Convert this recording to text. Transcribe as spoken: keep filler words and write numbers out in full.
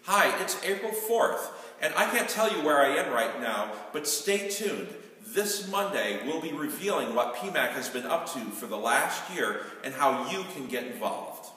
Hi, it's April fourth, and I can't tell you where I am right now, but stay tuned. This Monday, we'll be revealing what P MAC has been up to for the last year and how you can get involved.